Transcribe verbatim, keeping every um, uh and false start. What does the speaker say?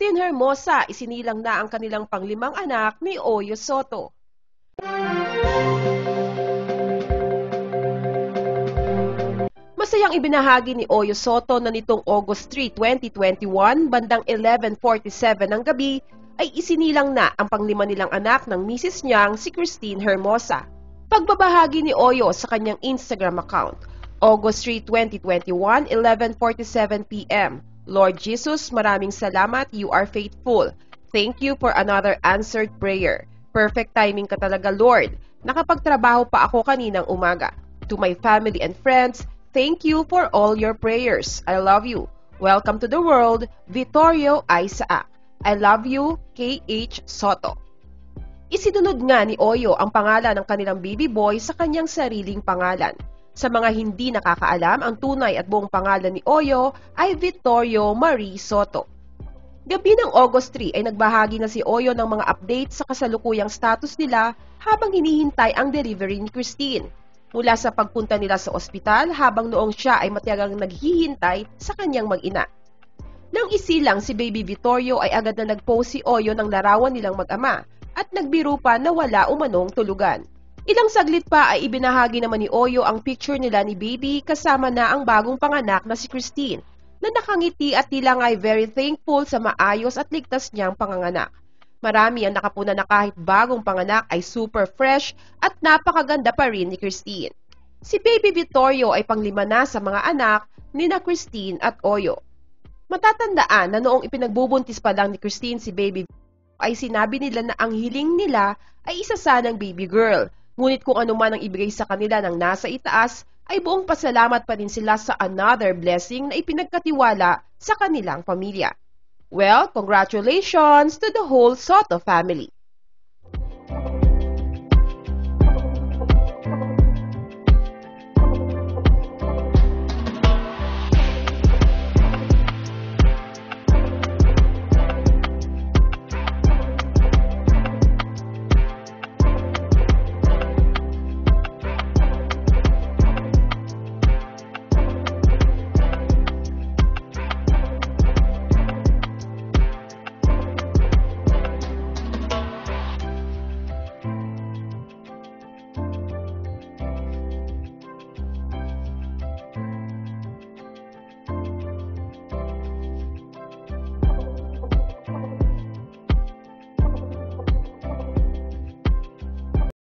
Kristine Hermosa, isinilang na ang kanilang panglimang anak ni Oyo Sotto. Masayang ibinahagi ni Oyo Sotto na nitong August three, twenty twenty-one, bandang eleven forty-seven ng gabi, ay isinilang na ang panglima nilang anak ng misis niyang si Kristine Hermosa. Pagbabahagi ni Oyo sa kanyang Instagram account, August three, twenty twenty-one, eleven forty-seven p m Lord Jesus, maraming salamat, you are faithful. Thank you for another answered prayer. Perfect timing ka talaga, Lord. Nakapagtrabaho pa ako kaninang umaga. To my family and friends, thank you for all your prayers. I love you. Welcome to the world, Vittorio Isaac. I love you, K H Sotto. Isinunod nga ni Oyo ang pangalan ng kanilang baby boy sa kanyang sariling pangalan. Sa mga hindi nakakaalam, ang tunay at buong pangalan ni Oyo ay Vittorio Marie Sotto. Gabi ng August three ay nagbahagi na si Oyo ng mga update sa kasalukuyang status nila habang hinihintay ang delivery ni Kristine. Mula sa pagpunta nila sa ospital habang noong siya ay matiyagang naghihintay sa kanyang mag-ina. Nang isilang si Baby Vittorio ay agad na nag-post si Oyo ng larawan nilang mag-ama at nagbiro pa na wala umanong tulugan. Ilang saglit pa ay ibinahagi naman ni Oyo ang picture nila ni Baby kasama na ang bagong panganak na si Kristine na nakangiti at tila ay very thankful sa maayos at ligtas niyang panganganak. Marami ang nakapuna na kahit bagong panganak ay super fresh at napakaganda pa rin ni Kristine. Si Baby Vittorio ay panglima na sa mga anak ni na Kristine at Oyo. Matatandaan na noong ipinagbubuntis pa lang ni Kristine si Baby ay sinabi nila na ang hiling nila ay isa sanang baby girl. Ngunit kung ano man ang ibigay sa kanila ng nasa itaas, ay buong pasalamat pa rin sila sa another blessing na ipinagkatiwala sa kanilang pamilya. Well, congratulations to the whole Sotto family.